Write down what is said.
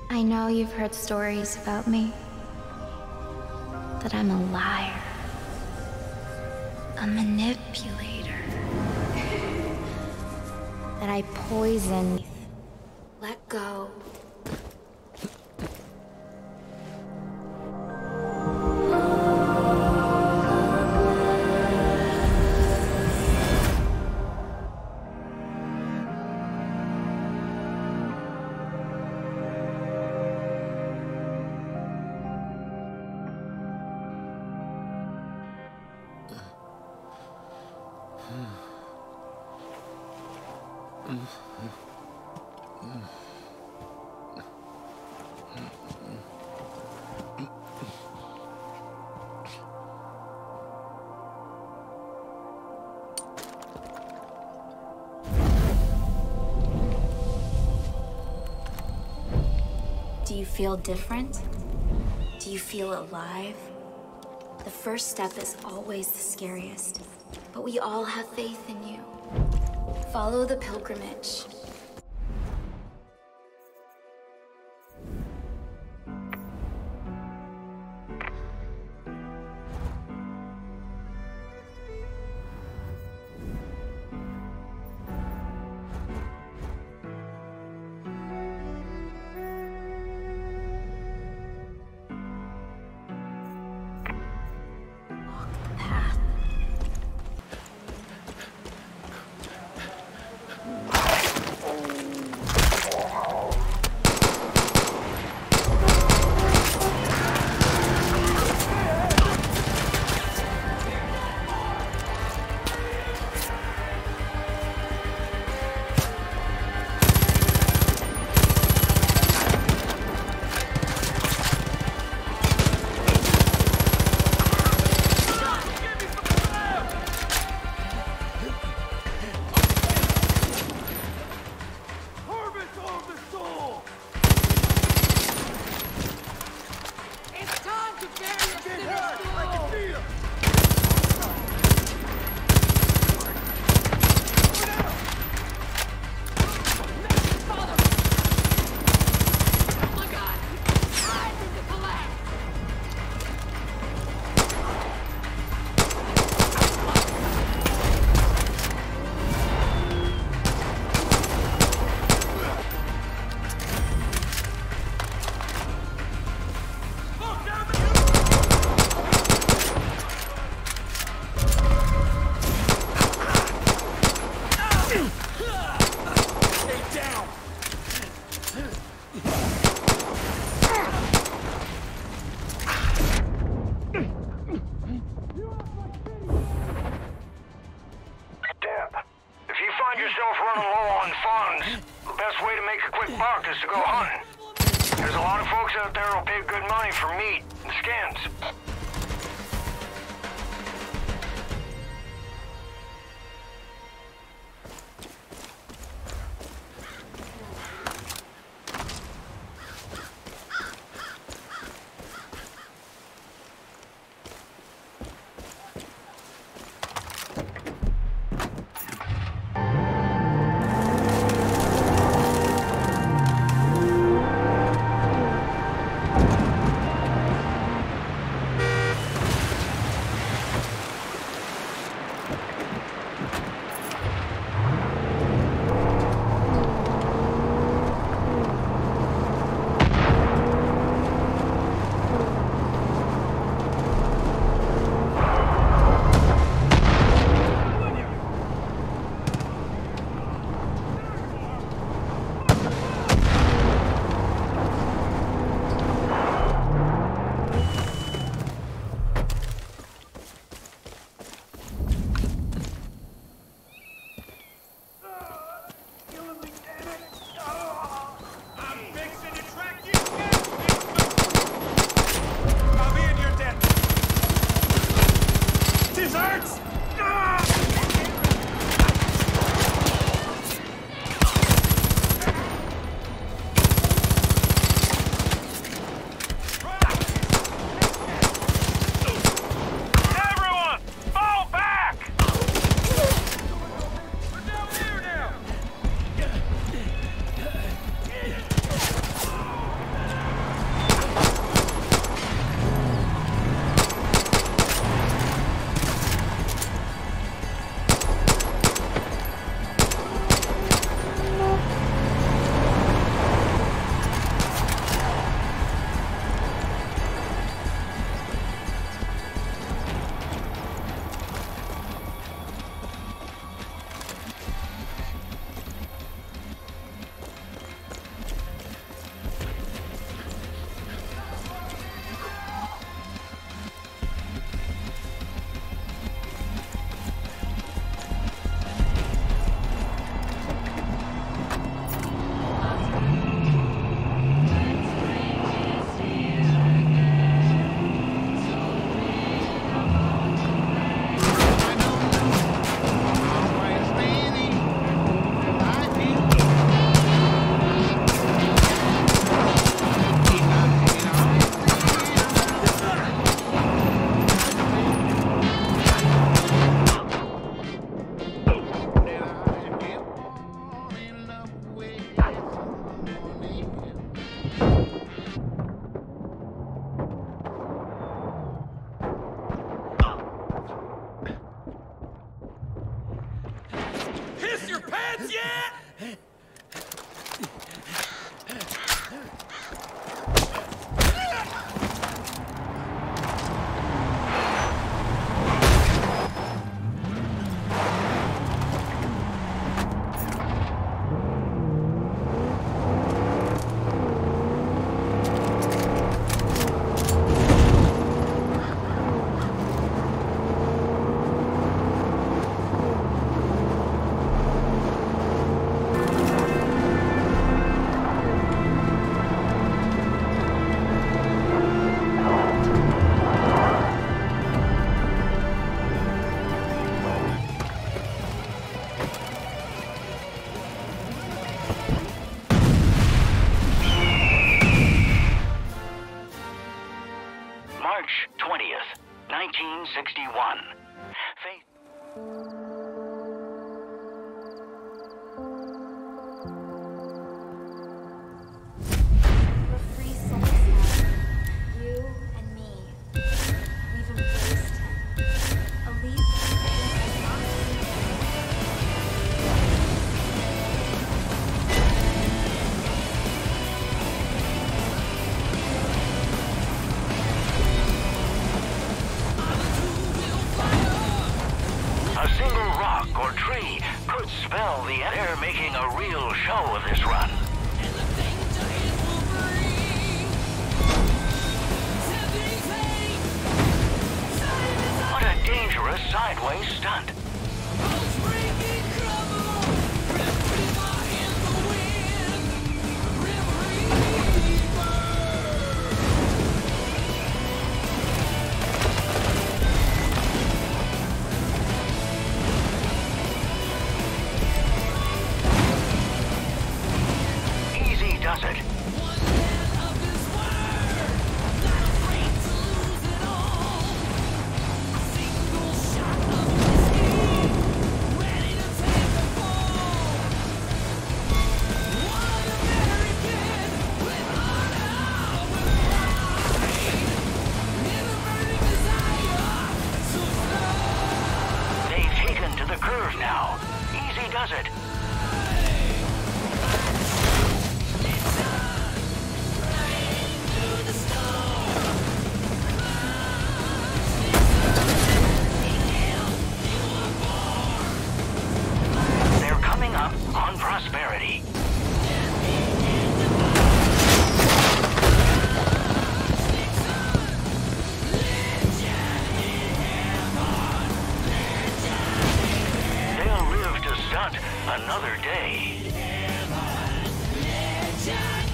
I know you've heard stories about me. That I'm a liar. A manipulator. That I poison. Let go. Do you feel different? Do you feel alive? The first step is always the scariest, but we all have faith in you. Follow the pilgrimage. is to go hunting. There's a lot of folks out there who'll pay good money for meat and skins. your pants yet? March 20th, 1961. Faith. We're free souls now. You and me. We've embraced him. A leap of faith is not. A single rock or tree could spell the end. They're making a real show of this run. What a dangerous sideways stunt. Easy does it. They've taken to the curve now. Easy does it. They're coming up on Prosperity. They'll live to stunt another day.